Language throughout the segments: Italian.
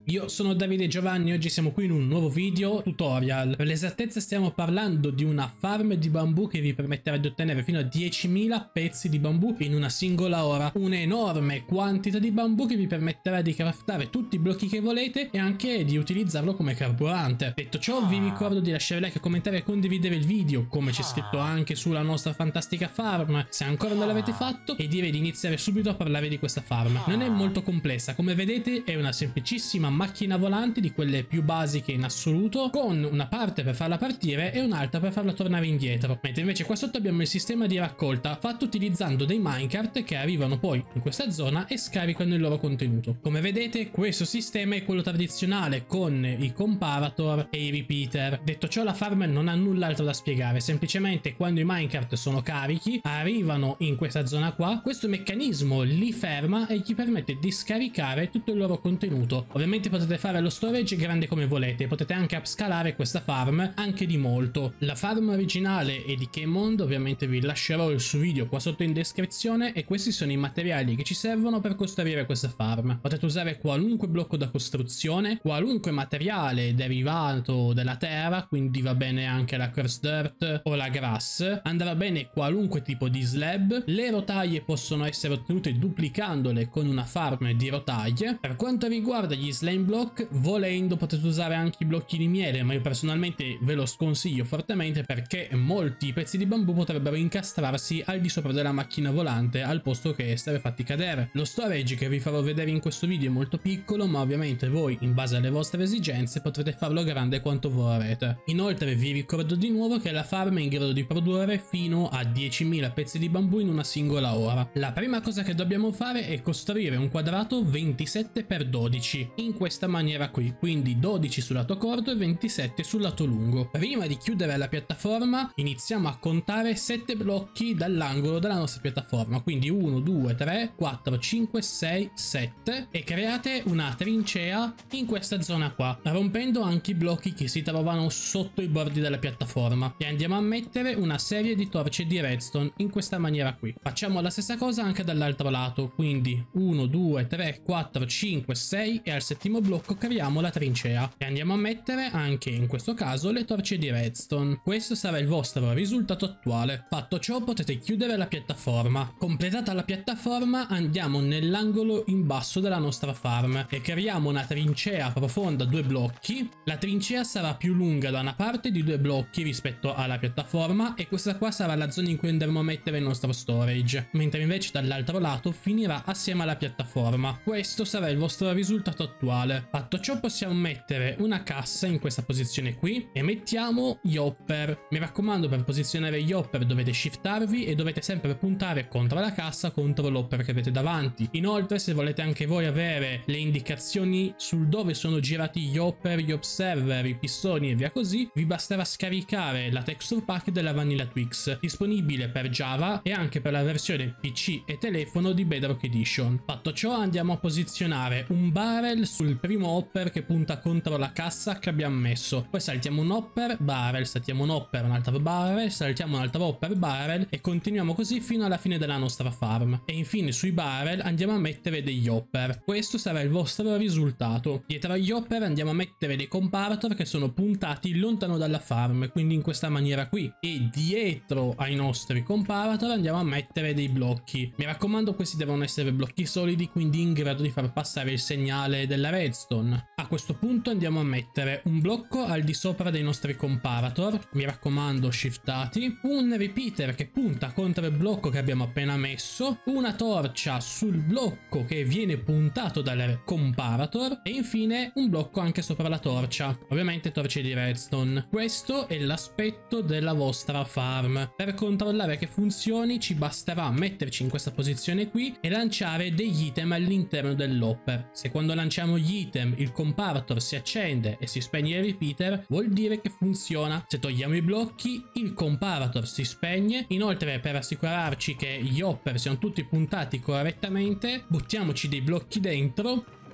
Io sono Davide Giovanni e oggi siamo qui in un nuovo video tutorial. Per l'esattezza stiamo parlando di una farm di bambù che vi permetterà di ottenere fino a 10.000 pezzi di bambù in una singola ora. Un'enorme quantità di bambù che vi permetterà di craftare tutti i blocchi che volete e anche di utilizzarlo come carburante. Detto ciò, vi ricordo di lasciare like, commentare e condividere il video, come c'è scritto anche sulla nostra fantastica farm, se ancora non l'avete fatto, e direi di iniziare subito a parlare di questa farm. Non è molto complessa, come vedete è una semplicissima macchina volante di quelle più basiche in assoluto, con una parte per farla partire e un'altra per farla tornare indietro, mentre invece qua sotto abbiamo il sistema di raccolta fatto utilizzando dei minecart che arrivano poi in questa zona e scaricano il loro contenuto. Come vedete questo sistema è quello tradizionale con i comparator e i repeater. Detto ciò, la farm non ha null'altro da spiegare, semplicemente quando i minecart sono carichi arrivano in questa zona qua, questo meccanismo li ferma e gli permette di scaricare tutto il loro contenuto. Ovviamente potete fare lo storage grande come volete, potete anche upscalare questa farm anche di molto. La farm originale è di Keymond, ovviamente vi lascerò il suo video qua sotto in descrizione, e questi sono i materiali che ci servono per costruire questa farm. Potete usare qualunque blocco da costruzione, qualunque materiale derivato dalla terra, quindi va bene anche la cursed dirt o la grass, andrà bene qualunque tipo di slab. Le rotaie possono essere ottenute duplicandole con una farm di rotaie. Per quanto riguarda gli slime block, volendo potete usare anche i blocchi di miele, ma io personalmente ve lo sconsiglio fortemente perché molti pezzi di bambù potrebbero incastrarsi al di sopra della macchina volante al posto che essere fatti cadere. Lo storage che vi farò vedere in questo video è molto piccolo, ma ovviamente voi in base alle vostre esigenze potrete farlo grande quanto vorrete. Inoltre vi ricordo di nuovo che la farm è in grado di produrre fino a 10.000 pezzi di bambù in una singola ora. La prima cosa che dobbiamo fare è costruire un quadrato 27x12 in questa maniera qui, quindi 12 sul lato corto e 27 sul lato lungo. Prima di chiudere la piattaforma iniziamo a contare 7 blocchi dall'angolo della nostra piattaforma, quindi 1 2 3 4 5 6 7, e create una trincea in questa zona qua, rompendo anche i blocchi che si trovano sotto i bordi della piattaforma, e andiamo a mettere una serie di torce di redstone in questa maniera qui. Facciamo la stessa cosa anche dall'altro lato, quindi 1 2 3 4 5 6, e al settimo blocco creiamo la trincea e andiamo a mettere anche in questo caso le torce di redstone. Questo sarà il vostro risultato attuale. Fatto ciò potete chiudere la piattaforma. Completata la piattaforma andiamo nell'angolo in basso della nostra farm e creiamo una trincea profonda 2 blocchi. La trincea sarà più lunga da una parte di 2 blocchi rispetto alla piattaforma, e questa qua sarà la zona in cui andremo a mettere il nostro storage, mentre invece dall'altro lato finirà assieme alla piattaforma. Questo sarà il vostro risultato attuale. Fatto ciò possiamo mettere una cassa in questa posizione qui e mettiamo gli hopper. Mi raccomando, per posizionare gli hopper dovete shiftarvi e dovete sempre puntare contro la cassa, contro l'hopper che avete davanti. Inoltre, se volete anche voi avere le indicazioni sul dove sono girati gli hopper, gli observer, i pistoni e via così, vi basterà scaricare la texture pack della Vanilla Twix, disponibile per Java e anche per la versione PC e telefono di Bedrock Edition. Fatto ciò andiamo a posizionare un barrel sul primo hopper che punta contro la cassa che abbiamo messo, poi saltiamo un hopper, barrel, saltiamo un hopper, un altro barrel, saltiamo un altro hopper, barrel, e continuiamo così fino alla fine della nostra farm. E infine sui barrel andiamo a mettere degli hopper. Questo sarà il vostro risultato. Dietro agli hopper andiamo a mettere dei comparator che sono puntati lontano dalla farm, quindi in questa maniera qui, e dietro ai nostri comparator andiamo a mettere dei blocchi. Mi raccomando, questi devono essere blocchi solidi, quindi in grado di far passare il segnale della redstone. A questo punto andiamo a mettere un blocco al di sopra dei nostri comparator, mi raccomando shiftati, un repeater che punta contro il blocco che abbiamo appena messo, una torcia sul blocco che viene puntato dal comparator, e infine un blocco anche sopra la torcia, ovviamente torce di redstone. Questo è l'aspetto della vostra farm. Per controllare che funzioni ci basterà metterci in questa posizione qui e lanciare degli item all'interno dell'hopper. Se quando lanciamo gli item il comparator si accende e si spegne il repeater, vuol dire che funziona. Se togliamo i blocchi il comparator si spegne. Inoltre, per assicurarci che gli hopper siano tutti puntati correttamente, buttiamoci dei blocchi dentro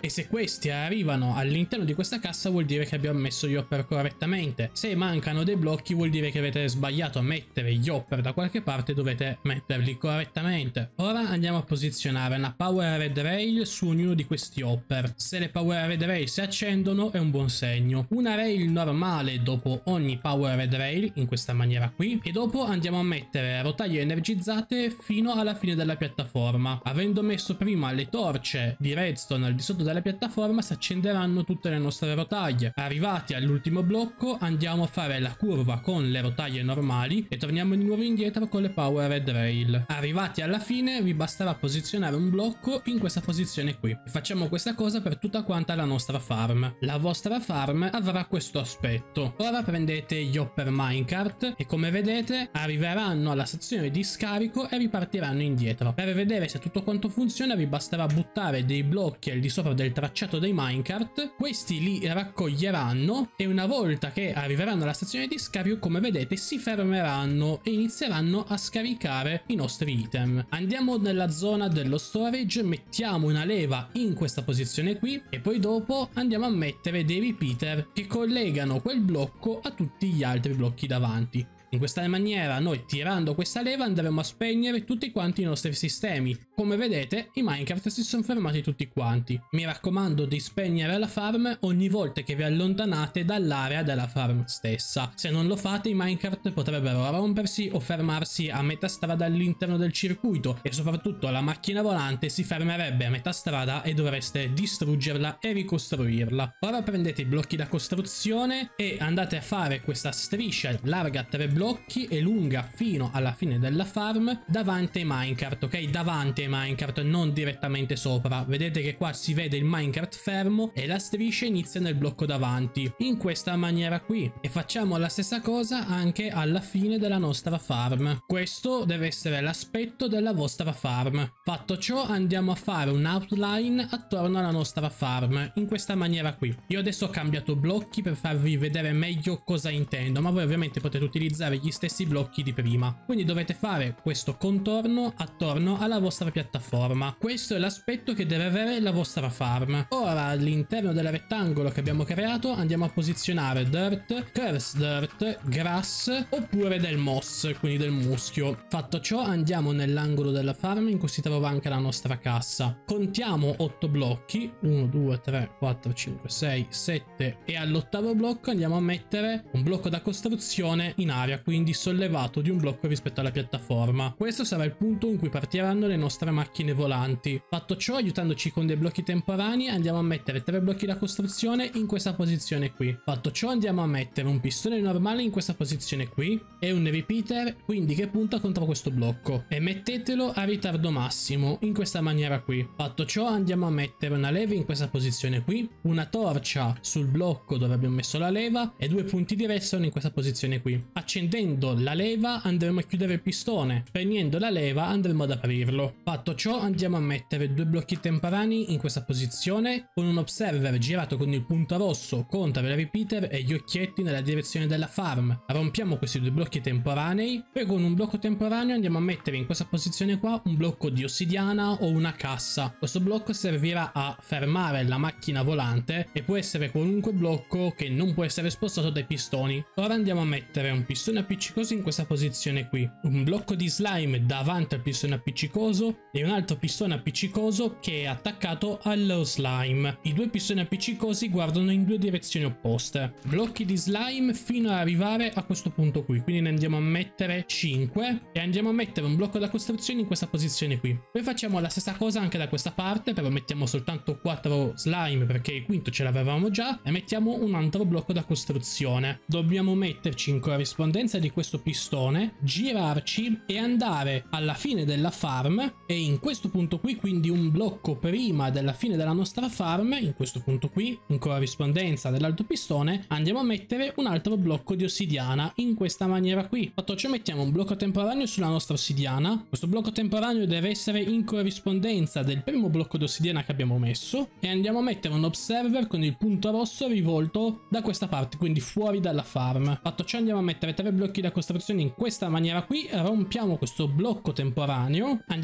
e se questi arrivano all'interno di questa cassa vuol dire che abbiamo messo gli hopper correttamente. Se mancano dei blocchi vuol dire che avete sbagliato a mettere gli hopper da qualche parte, dovete metterli correttamente. Ora andiamo a posizionare una power red rail su ognuno di questi hopper. Se le power red rail si accendono è un buon segno. Una rail normale dopo ogni power red rail in questa maniera qui, e dopo andiamo a mettere rotaie energizzate fino alla fine della piattaforma. Avendo messo prima le torce di redstone al di sotto della piattaforma si accenderanno tutte le nostre rotaie. Arrivati all'ultimo blocco andiamo a fare la curva con le rotaie normali e torniamo di nuovo indietro con le power red rail. Arrivati alla fine vi basterà posizionare un blocco in questa posizione qui. Facciamo questa cosa per tutta quanta la nostra farm. La vostra farm avrà questo aspetto. Ora prendete gli hopper minecart e come vedete arriveranno alla stazione di scarico e ripartiranno indietro. Per vedere se tutto quanto funziona vi basterà buttare dei blocchi al di sopra del tracciato dei minecart, questi li raccoglieranno e una volta che arriveranno alla stazione di scarico come vedete si fermeranno e inizieranno a scaricare i nostri item. Andiamo nella zona dello storage, mettiamo una leva in questa posizione qui e poi dopo andiamo a mettere dei repeater che collegano quel blocco a tutti gli altri blocchi davanti. In questa maniera noi tirando questa leva andremo a spegnere tutti quanti i nostri sistemi. Come vedete i minecart si sono fermati tutti quanti. Mi raccomando di spegnere la farm ogni volta che vi allontanate dall'area della farm stessa. Se non lo fate i minecart potrebbero rompersi o fermarsi a metà strada all'interno del circuito e soprattutto la macchina volante si fermerebbe a metà strada e dovreste distruggerla e ricostruirla. Ora prendete i blocchi da costruzione e andate a fare questa striscia larga 3 blocchi e lunga fino alla fine della farm davanti ai minecart, ok? Davanti ai minecart, non direttamente sopra. Vedete che qua si vede il minecart fermo e la striscia inizia nel blocco davanti in questa maniera qui, e facciamo la stessa cosa anche alla fine della nostra farm. Questo deve essere l'aspetto della vostra farm. Fatto ciò andiamo a fare un outline attorno alla nostra farm in questa maniera qui. Io adesso ho cambiato blocchi per farvi vedere meglio cosa intendo, ma voi ovviamente potete utilizzare gli stessi blocchi di prima, quindi dovete fare questo contorno attorno alla vostra piattaforma. Questo è l'aspetto che deve avere la vostra farm. Ora all'interno del rettangolo che abbiamo creato andiamo a posizionare dirt, curse dirt, grass oppure del moss, quindi del muschio. Fatto ciò andiamo nell'angolo della farm in cui si trova anche la nostra cassa, contiamo 8 blocchi, 1 2 3 4 5 6 7 e all'ottavo blocco andiamo a mettere un blocco da costruzione in area, quindi sollevato di un blocco rispetto alla piattaforma. Questo sarà il punto in cui partiranno le nostre macchine volanti. Fatto ciò, aiutandoci con dei blocchi temporanei, andiamo a mettere 3 blocchi da costruzione in questa posizione qui. Fatto ciò, andiamo a mettere un pistone normale in questa posizione qui e un repeater, quindi che punta contro questo blocco, e mettetelo a ritardo massimo in questa maniera qui. Fatto ciò, andiamo a mettere una leva in questa posizione qui, una torcia sul blocco dove abbiamo messo la leva e 2 punti di redstone in questa posizione qui. Accendendo la leva andremo a chiudere il pistone, spegnendo la leva andremo ad aprirlo. Fatto ciò andiamo a mettere 2 blocchi temporanei in questa posizione con un observer girato con il punto rosso contro il repeater e gli occhietti nella direzione della farm. Rompiamo questi 2 blocchi temporanei, poi con un blocco temporaneo andiamo a mettere in questa posizione qua un blocco di ossidiana o una cassa. Questo blocco servirà a fermare la macchina volante e può essere qualunque blocco che non può essere spostato dai pistoni. Ora andiamo a mettere un pistone appiccicoso in questa posizione qui, un blocco di slime davanti al pistone appiccicoso e un altro pistone appiccicoso che è attaccato allo slime. I 2 pistoni appiccicosi guardano in 2 direzioni opposte. Blocchi di slime fino ad arrivare a questo punto qui, quindi ne andiamo a mettere 5 e andiamo a mettere un blocco da costruzione in questa posizione qui. Poi facciamo la stessa cosa anche da questa parte, però mettiamo soltanto 4 slime perché il quinto ce l'avevamo già, e mettiamo un altro blocco da costruzione. Dobbiamo metterci in corrispondenza di questo pistone, girarci e andare alla fine della farm, e in questo punto qui, quindi un blocco prima della fine della nostra farm, in questo punto qui, in corrispondenza dell'altro pistone, andiamo a mettere un altro blocco di ossidiana in questa maniera qui. Fatto ciò mettiamo un blocco temporaneo sulla nostra ossidiana. Questo blocco temporaneo deve essere in corrispondenza del primo blocco di ossidiana che abbiamo messo, e andiamo a mettere un observer con il punto rosso rivolto da questa parte, quindi fuori dalla farm. Fatto ciò andiamo a mettere 3 blocchi da costruzione in questa maniera qui, rompiamo questo blocco temporaneo, andiamo poi a mettere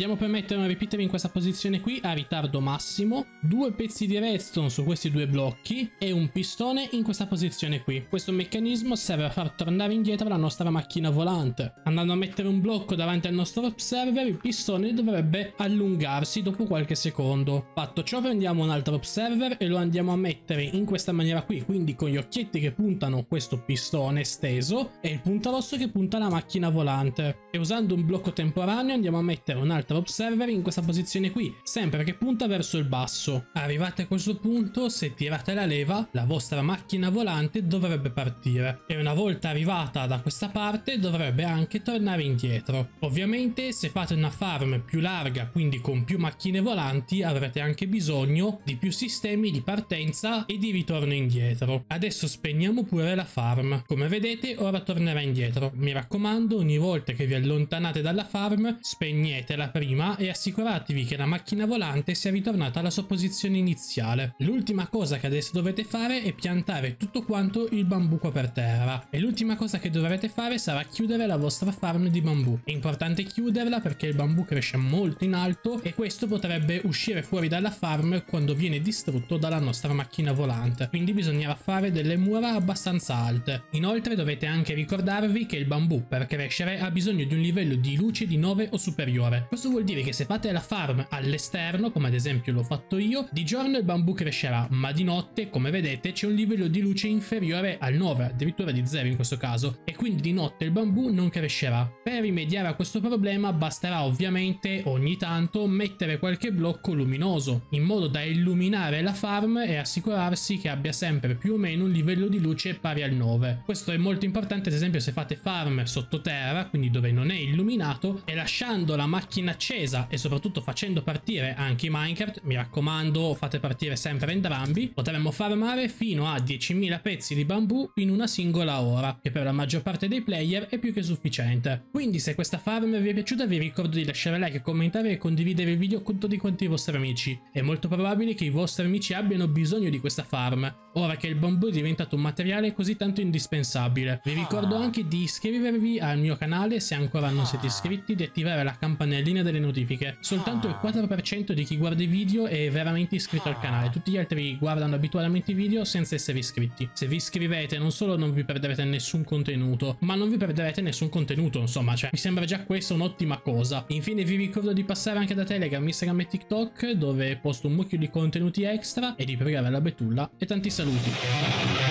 mettere un repeater in questa posizione qui a ritardo massimo, 2 pezzi di redstone su questi 2 blocchi e un pistone in questa posizione qui. Questo meccanismo serve a far tornare indietro la nostra macchina volante. Andando a mettere un blocco davanti al nostro observer, il pistone dovrebbe allungarsi dopo qualche secondo. Fatto ciò, prendiamo un altro observer e lo andiamo a mettere in questa maniera qui, quindi con gli occhietti che puntano questo pistone steso e il punto rosso che punta la macchina volante. E usando un blocco temporaneo andiamo a mettere un altro observer in questa posizione qui, sempre che punta verso il basso. Arrivate a questo punto, se tirate la leva, la vostra macchina volante dovrebbe partire e una volta arrivata da questa parte dovrebbe anche tornare indietro. Ovviamente se fate una farm più larga, quindi con più macchine volanti, avrete anche bisogno di più sistemi di partenza e di ritorno indietro. Adesso spegniamo pure la farm. Come vedete ora tornerà indietro. Mi raccomando, ogni volta che vi allontanate dalla farm spegnetela prima e assicuratevi che la macchina volante sia ritornata alla sua posizione iniziale. L'ultima cosa che adesso dovete fare è piantare tutto quanto il bambù qua per terra e l'ultima cosa che dovrete fare sarà chiudere la vostra farm di bambù. È importante chiuderla perché il bambù cresce molto in alto e questo potrebbe uscire fuori dalla farm quando viene distrutto dalla nostra macchina volante, quindi bisognerà fare delle mura abbastanza alte. Inoltre dovete anche ricordarvi che il bambù per crescere ha bisogno di un livello di luce di 9 o superiore. Questo vuol dire che se fate la farm all'esterno, come ad esempio l'ho fatto io, di giorno il bambù crescerà, ma di notte, come vedete, c'è un livello di luce inferiore al 9, addirittura di 0 in questo caso, e quindi di notte il bambù non crescerà. Per rimediare a questo problema basterà ovviamente ogni tanto mettere qualche blocco luminoso, in modo da illuminare la farm e assicurarsi che abbia sempre più o meno un livello di luce pari al 9. Questo è molto importante ad esempio se fate farm sottoterra, quindi dove non è illuminato, e lasciando la macchina accesa e soprattutto facendo partire anche i minecart. Mi raccomando, fate partire sempre entrambi. Potremmo farmare fino a 10.000 pezzi di bambù in una singola ora, che per la maggior parte dei player è più che sufficiente. Quindi se questa farm vi è piaciuta vi ricordo di lasciare like, commentare e condividere il video con tutti quanti i vostri amici. È molto probabile che i vostri amici abbiano bisogno di questa farm, ora che il bambù è diventato un materiale così tanto indispensabile. Vi ricordo anche di iscrivervi al mio canale se ancora non siete iscritti, di attivare la campanellina delle notifiche. Soltanto il 4% di chi guarda i video è veramente iscritto al canale, tutti gli altri guardano abitualmente i video senza essere iscritti. Se vi iscrivete non solo non vi perderete nessun contenuto, ma non vi perderete nessun contenuto, insomma, cioè mi sembra già questa un'ottima cosa. Infine vi ricordo di passare anche da Telegram, Instagram e TikTok, dove posto un mucchio di contenuti extra, e di pregare la betulla e tanti saluti.